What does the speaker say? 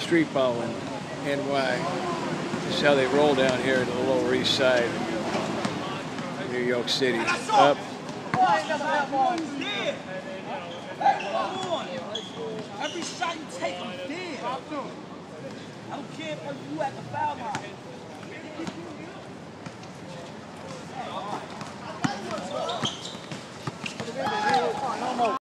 street ball in NY. This is how they roll down here to the Lower East Side of New York City. Up. Every shot you take, I'm dead. I don't care if you at the foul line.